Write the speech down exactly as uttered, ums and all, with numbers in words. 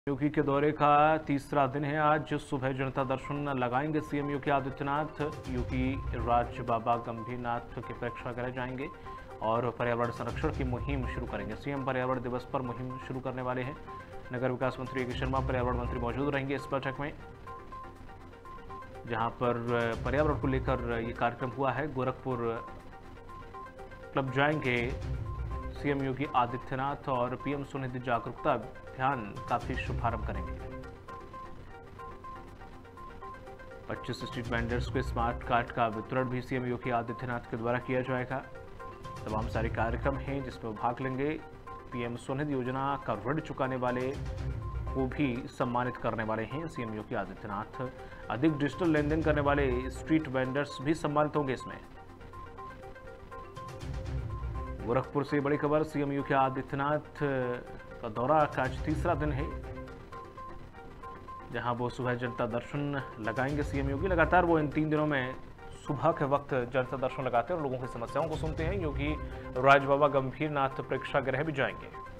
योगी के दौरे का तीसरा दिन है आज। सुबह जनता दर्शन लगाएंगे सीएम योगी आदित्यनाथ। योगी राज बाबा गंभीरनाथ के प्रेक्षागृह जाएंगे और पर्यावरण संरक्षण की मुहिम शुरू करेंगे। सीएम पर्यावरण दिवस पर मुहिम शुरू करने वाले हैं। नगर विकास मंत्री योगी शर्मा, पर्यावरण मंत्री मौजूद रहेंगे इस बैठक में, जहां पर पर्यावरण को लेकर ये कार्यक्रम हुआ है। गोरखपुर क्लब जाएंगे सीएम योगी आदित्यनाथ और पीएम स्वनिधि जागरूकता अभियान का भी शुभारंभ करेंगे। पच्चीस स्ट्रीट वेंडर्स को स्मार्ट कार्ड का वितरण भी सीएम योगी आदित्यनाथ के द्वारा किया जाएगा। तमाम सारे कार्यक्रम हैं जिसमें भाग लेंगे। पीएम स्वनिधि योजना का ऋण चुकाने वाले को भी सम्मानित करने वाले हैं सीएम योगी आदित्यनाथ। अधिक डिजिटल लेन देन करने वाले स्ट्रीट वेंडर्स भी सम्मानित होंगे इसमें। गोरखपुर से बड़ी खबर, सीएम योगी आदित्यनाथ का दौरा का आज तीसरा दिन है, जहां वो सुबह जनता दर्शन लगाएंगे। सीएम योगी लगातार वो इन तीन दिनों में सुबह के वक्त जनता दर्शन लगाते हैं और लोगों की समस्याओं को सुनते हैं। योगी राज बाबा गंभीरनाथ प्रेक्षागृह भी जाएंगे।